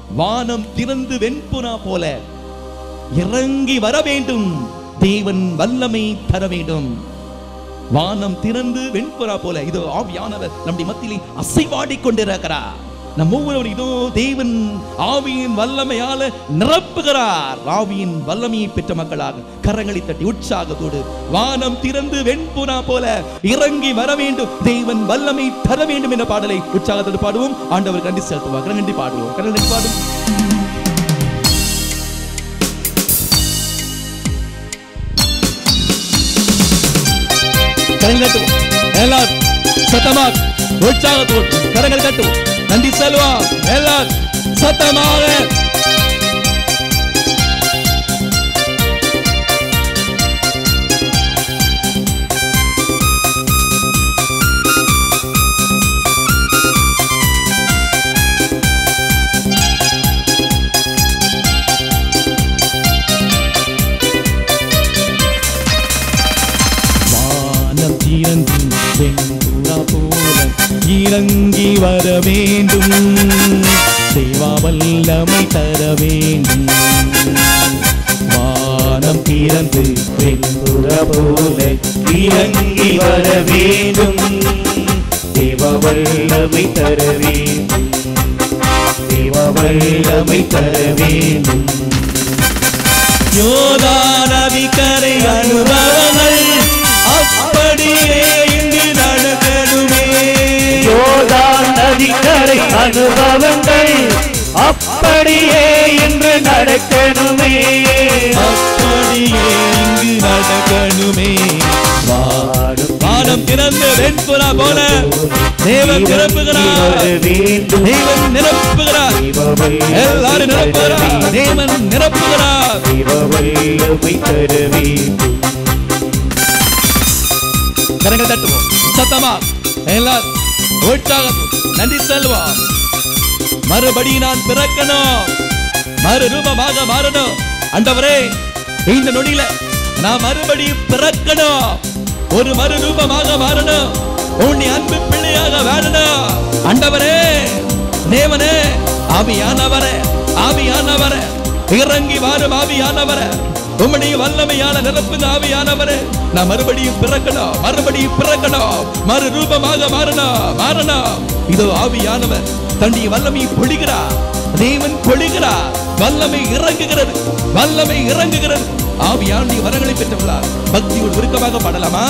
வானம் திறந்து வெண்புறா போல இறங்கி வர வேண்டும். தேவன் வல்லமை தர வேண்டும். வானம் திறந்து வெண்புறா போல இதோ ஆவியானவர் நம்முடைய மத்தியிலே அசைவாடி கொண்டிருக்கிறார். நம் ஒவ்வொருவரும் இதோ தேவன் ஆவியின் வல்லமையால நிரப்புகிறார். ஆவியின் வல்லமையை பெற்ற மக்களாக கரங்களை தட்டி உற்சாகத்தோடு வானம் திறந்து வெண்புறா போல இறங்கி வர வேண்டும், தேவன் வல்லமை தர வேண்டும் என்ற பாடலை உற்சாகத்தோடு பாடுவோம். ஆண்டவர் நன்றி செலுத்துவார். கரங்கண்டி பாடுவோம். கரங்கண்டி பாடும். கரங்கள் தட்டுவோம். எல்லாரும் சத்தமாக உற்சாகத்தோடு கரங்கள் தட்டுவோம். நன்றி செல்வம். எல்லாரும் சத்தமாக இறங்கி வர வேண்டும், தேவா வல்லமை தர வேண்டும். வானம் திறந்து வெண்புறா போல இறங்கி வர வேண்டும், தேவா வல்லமை தர வேண்டும், தேவா வல்லமை தர வேண்டும். யோர்தான் நதிக்கரை அனுபவங்கள் அப்படியே இங்கு நடக்கணுமே. யோர்தான் நதிக்கரை அனுபவங்கள் அப்படியே இன்று நடக்கணுமே, அப்படியே இங்கு நடக்கணுமே. வானம் திறந்து வெண்புறா போல தேவன் நிரப்புகிறார், தேவன் நிரப்புகிறார், எல்லாரும் நிரப்புகிறார், தேவன் நிரப்புகிறார். கரங்கள் தட்டுவோம் சத்தமா எல்லாரும் உற்சாகம். நன்றி செல்வம். மறுபடி நான் பிறக்கணும், மறுரூபமாக மாறணும். ஆண்டவரே இந்த நொடியில நான் மறுபடியும் பிறக்கணும், ஒரு மறுரூபமாக மாறணும், உன்னை அன்பு பிள்ளையாக வாழணும். ஆண்டவரே தேவனே ஆவியானவரே, ஆவியானவரே இறங்கி வாரும் ஆவியானவரே, உம்முடைய வல்லமையான நிரப்புங்க ஆவியானவரே. நான் மறுபடியும் பிறக்கணும், மறுபடியும் பிறக்கணும், மறுரூபமாக மாறணும், மாறணும். இதோ ஆவியானவர் தன்னுடைய வல்லமையை பொழிகிறார், தேவன் பொழிகிறார், வல்லமை இறங்குகிறது, வல்லமை இறங்குகிறது. ஆவியானுடைய வரங்களை பெற்றவர்களார் பக்தியோடு விருக்கமாக பாடலாமா?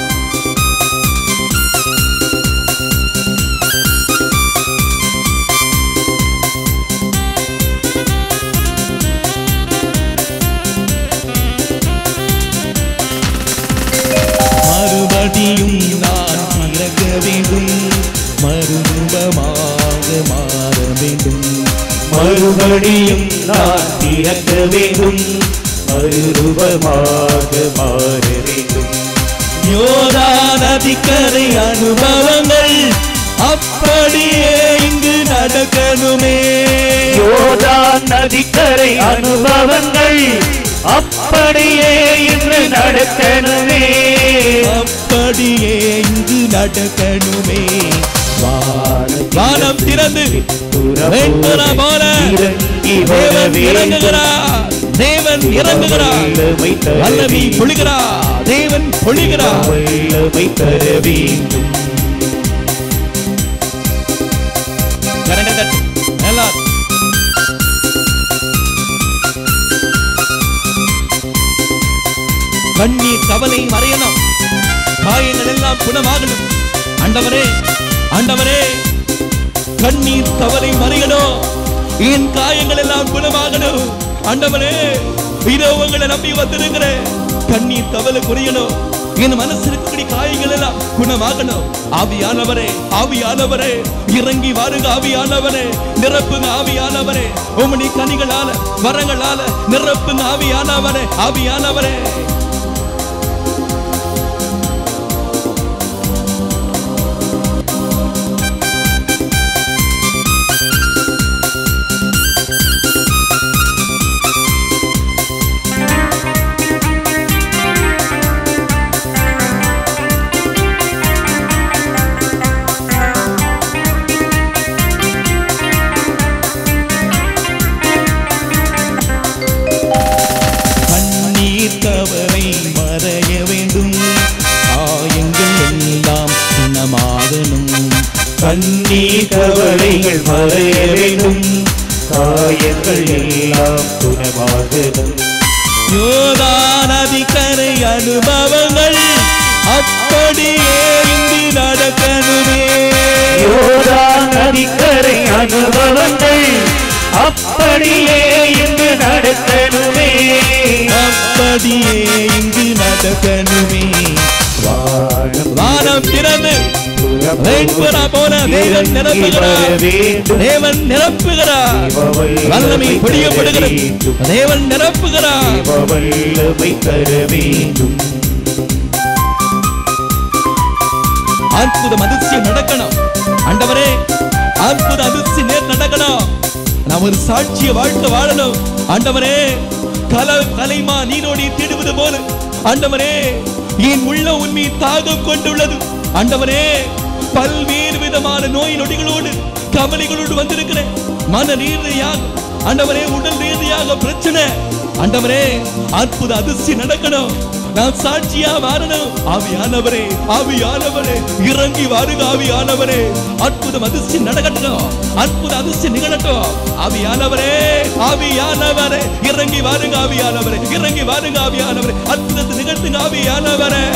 மறுபடியும் நான் பிறக்க வேண்டும், மறுரூபமாக மாற வேண்டும். மறுபடியும் நான் பிறக்க வேண்டும், மறுரூபமாக மாற வேண்டும். யோர்தான் நதிக்கரை அனுபவங்கள் அப்படியே இங்கு நடக்கணுமே. யோர்தான் நதிக்கரை அனுபவங்கள் அப்படியே இன்று நடக்கணுமே, அப்படியே இங்கு நடக்கணுமே. வானம் திறந்து வெண்புறா போல தேவன் இறங்குகிறார், தேவன் இறங்குகிறார், வல்லமை பொழிகிறார், தேவன் பொழிகிறார். வல்லமை தர வேண்டும். கண்ணீர் கவலை மறையணும், காயங்கள் எல்லாம் குணமாகணும். ஆண்டவரே ஆண்டவரே கண்ணீர் கவலை மறையணும், என் காயங்கள் எல்லாம் குணமாகணும். ஆண்டவரே இதோ உங்களை நம்பி வந்திருக்கிறேன், கண்ணீர் கவலை குறையணும், என் மனசு இருக்கக்கூடிய காயங்கள் எல்லாம் குணமாகணும். ஆவியானவரே ஆவியானவரே இறங்கி வாருங்க, ஆவியானவரே நிரப்புங்க, ஆவியானவரே உம்முடைய கனிகளால வரங்களால நிரப்புங்க, ஆவியானவரே ஆவியானவரே. காயங்கள் எல்லாம் குணமாகணும். யோர்தான் நதிக்கரை அனுபவங்கள் அப்படியே இங்கு நடக்கணுமே. யோர்தான் நதிக்கரை அனுபவங்கள் அப்படியே இங்கு நடக்கணுமே. அப்படியே இங்கு நடக்கணுமே. வானம் திறந்து வெண்புறா போல தேவன் நிரப்புகிறார். தேவன் நிரப்புகிறார். வல்லமை பொழியப்படுகிறது. தேவன் நிரப்புகிறார். வல்லமை தர வேண்டும். அற்புதம் அதிர்ச்சியம் நடக்கணும். ஆண்டவரே, அற்புத அதிர்ச்சி நேர் நடக்கணும். நான் ஒரு சாட்சிய வாழ்க்கை வாழணும். ஆண்டவரே, கலைமா நீரோடி தேடுவது போல ஆண்டவரே, என் உள்ள உண்மை தாகம் கொண்டுள்ளது. ஆண்டவரே, பல்வேறு விதமான நோய் நொடிகளோடு கவலைகளோடு வந்திருக்கிறேன். மன ரீதியாக ஆண்டவரே, உடல் ரீதியாக பிரச்சனை. ஆண்டவரே, அற்புத அதிர்ச்சி நடக்கணும். நான் சாட்சியா மாறணும். ஆவியானவரே, ஆவியானவரே, இறங்கி வாருங்க. ஆவியானவரே, அற்புதம் அதிர்ச்சி நடக்கட்டும். அற்புத அதிர்ச்சி நிகழட்டும். ஆவியானவரே, ஆவியானவரே, இறங்கி வாருங்க. ஆவியானவரே, இறங்கி வாருங்க. ஆவியானவரே, அற்புதத்தை நிகழ்த்துங்க. ஆவியானவரே,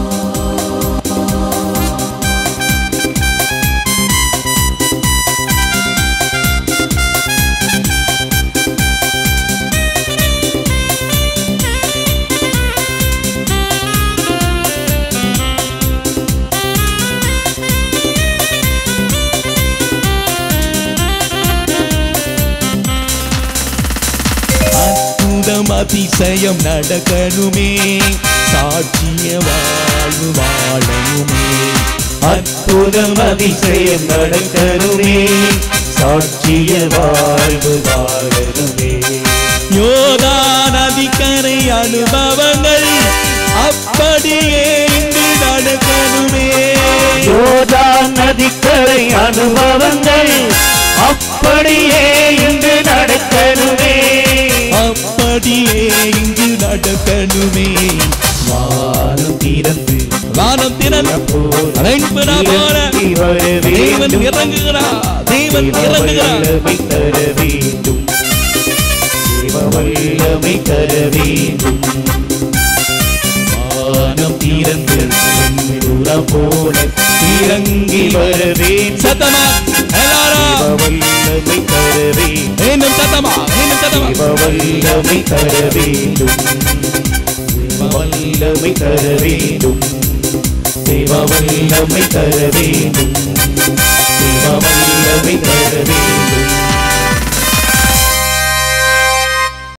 அதிசயம் நடக்கணுமே. சாட்சிய வாழ்வு வாழணுமே. அற்புதம் அதிசயம் நடக்கணுமே. சாட்சிய வாழ்வு வாழணுமே. யோர்தான் நதிக்கரை அனுபவங்கள் அப்படியே இங்கு நடக்கணுமே. யோர்தான் நதிக்கரை அனுபவங்கள் அப்படியே இங்கு நடக்கணுமே. அப்படியே இங்கு நடக்கணுமே. வானம் திறந்து வெண்புறா போல தேவன் இறங்குகிறார். தேவன் இறங்குகிறார். தர வேண்டும். வல்லமை தர வேண்டும். வானம் திறந்து வெண்புறா போல இறங்கி வர வேண்டும். சத்தமா எல்லாரும் வல்லமை தர வேண்டும். இன்னும் சத்தமா, இன்னும் சத்தமா. வல்லமை தர வேண்டும். வல்லமை தர வேண்டும். தேவ வல்லமை தர வேண்டும். தேவ வல்லமை